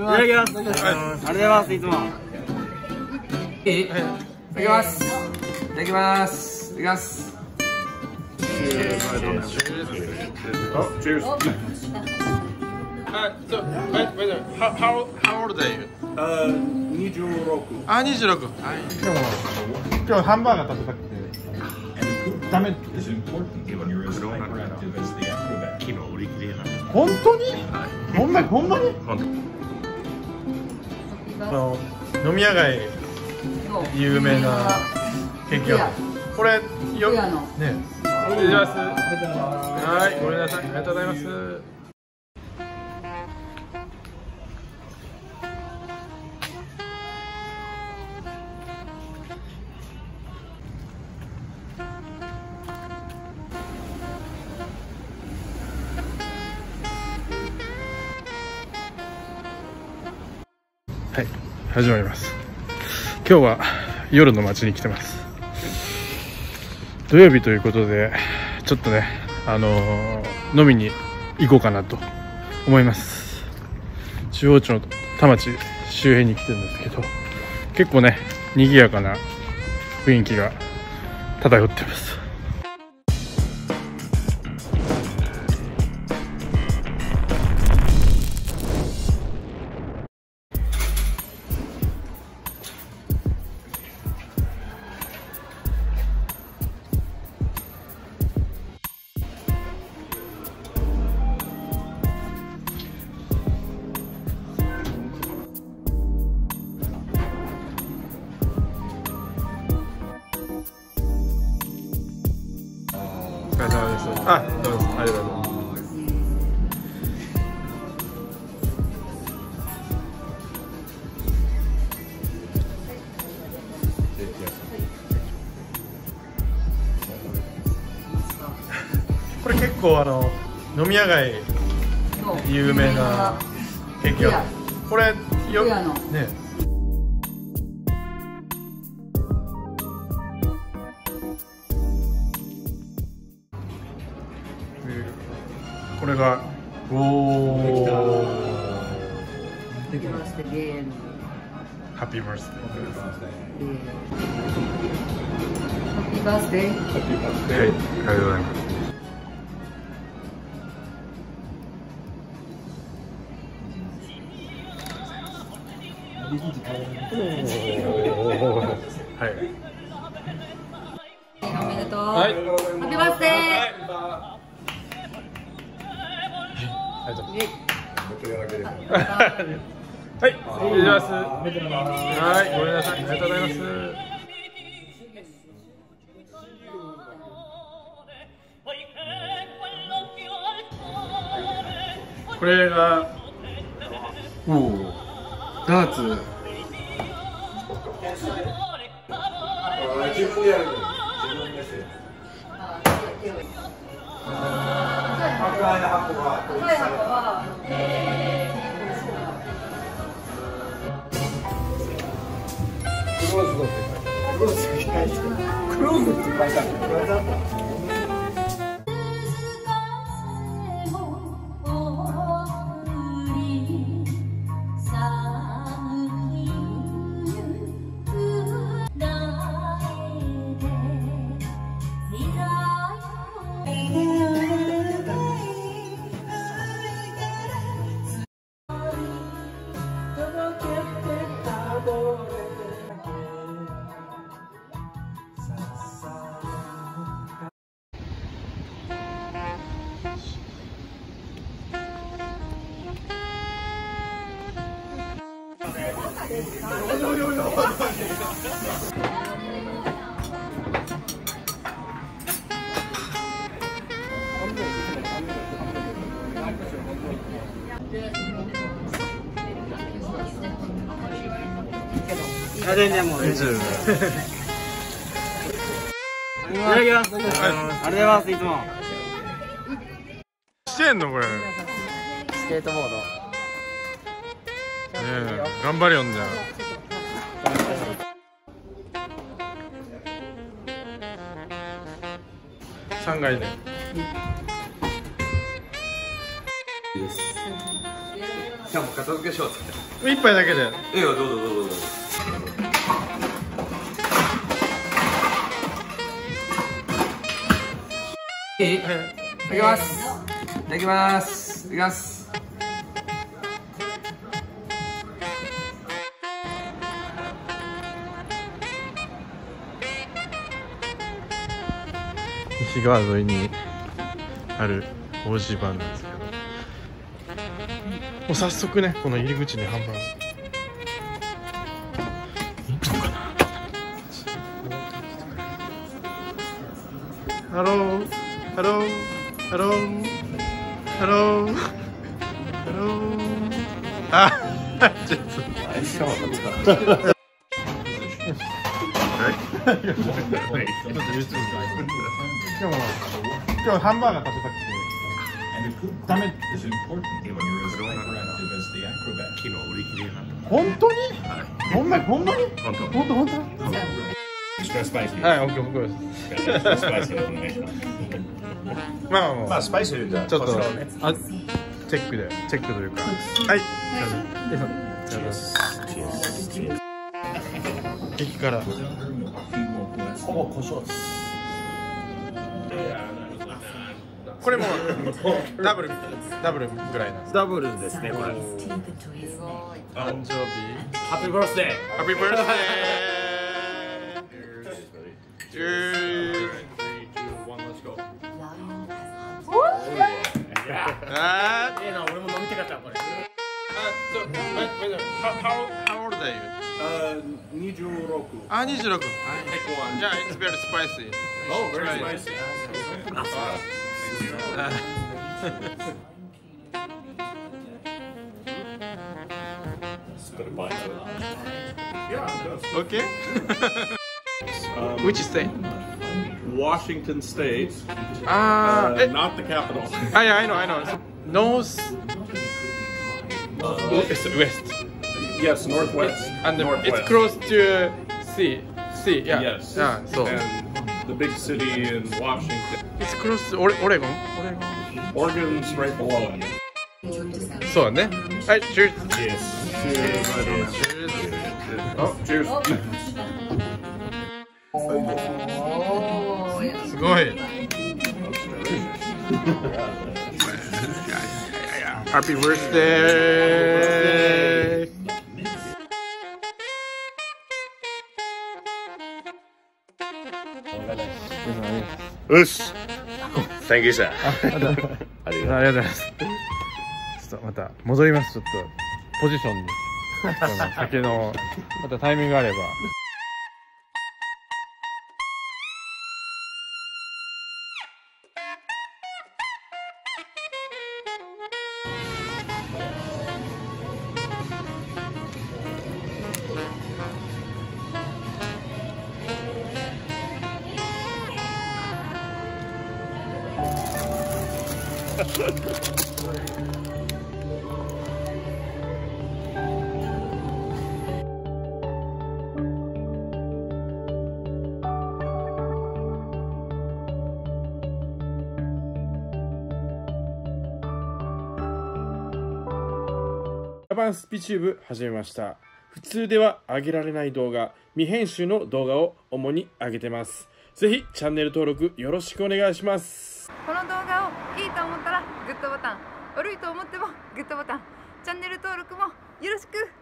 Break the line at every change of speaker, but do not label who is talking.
ただきます。ありがとうございます。いつも。
いただきます。いただきます。いただきます。
Cheers. So, wait, how old are you?
26。
あ、26。
今日ハンバーガー食べたくてダメって
昨日売り切れな。
本当にほんまに飲み屋街有名なケーキ屋これよね
お願いします。はい、ごめんなさい。ありがとうございます。
はい、始まります。今日は夜の街に来てます。土曜日ということでちょっとね飲みに行こうかなと思います。中央町の田町周辺に来てるんですけど、結構ね賑やかな雰囲気が漂ってます。
お疲れ様です。あ、どうもありがとうございます。
これ結構飲み屋街有名なケーキ屋これよねこれがおおハッピーバースデー
バースデー。
はい、ありがとうございます。はい。
おめでとう。
はい。
ハッピーバースデー。
はい、お願いします。はい、ごめんなさい。ありがとうございます。
これがおおダーツ。
自分でやるの。自分ですよ。赤い箱が。クローズドって書いてある。クローズって書いてある。全然もう。いただきます。ありがとうございます。いつも。
してんのこれ。
スケートボード。
ねえ、頑張れよんじゃん。3階で。
じゃあもう片付けしようっつって。
一杯だけで。
いいよ、どうぞどうぞどうぞ。いただきます。いただきます。いただきます。
西川沿いにある王子バーなんですけど、もう早速ね、この入り口にハンバーグいいのかな。ハローハローハローハローハロー。あちょっと今日ハンバーガー食べたくてダメ。本当に？ほんまに？本当？はい、オッケー、僕です。まあスパイスちょっとチェックというか、はい。駅からほぼ胡椒です。これもダブルぐらいなんです。
ダブルですね、これ。
誕生日。
ハッピーバースデー。
ハッピーバースデー。
俺も飲みたかったこれ。
How old are you?
26。
あ、26。じゃあ、it's very spicy.
Oh, very spicy.
Okay. Which state?
Washington State, not the capital.
I know. North, west.
Yes, northwest.
And
northwest.
it's close to sea. Yeah.
Yes.
So
And the big city in Washington.
it's close to Oregon.
Oregon's right below it.
そうだね。はい、cheers.
Yes.
Cheers.
Cheers.
すごい。Happy birthday.
Us. Thank you, sir.
ありがとうございます。ちょっとまた戻ります。ちょっとポジションに。この酒のまたタイミングがあれば。ジャパンスピチューブ始めました。普通では上げられない動画、未編集の動画を主に上げてます。ぜひチャンネル登録よろしくお願いします。
この動画をいいと思ったらグッドボタン、悪いと思ってもグッドボタン、チャンネル登録もよろしく。